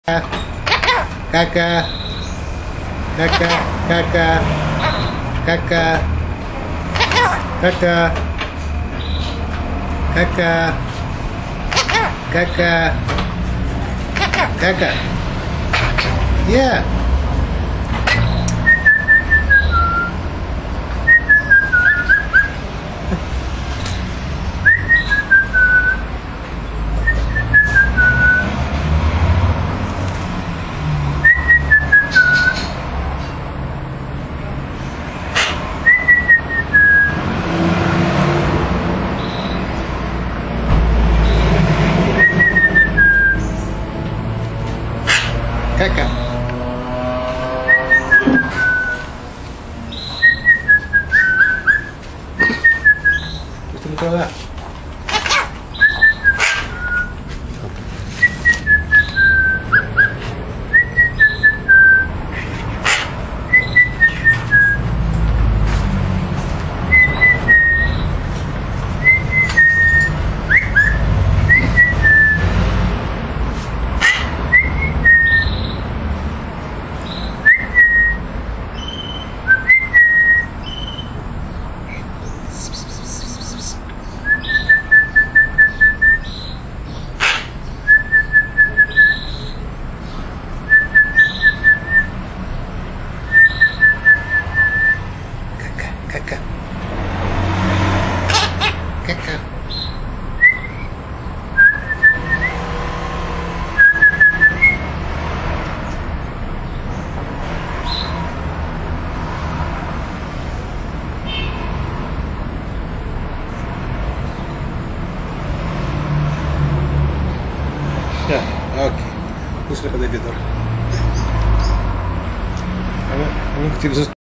Caca, caca, caca, caca, caca, caca, caca, caca. Yeah. Caca. Gusto mo talaga? Caca. Caca. Ya, oke. Terus ke editor. Kamu kecil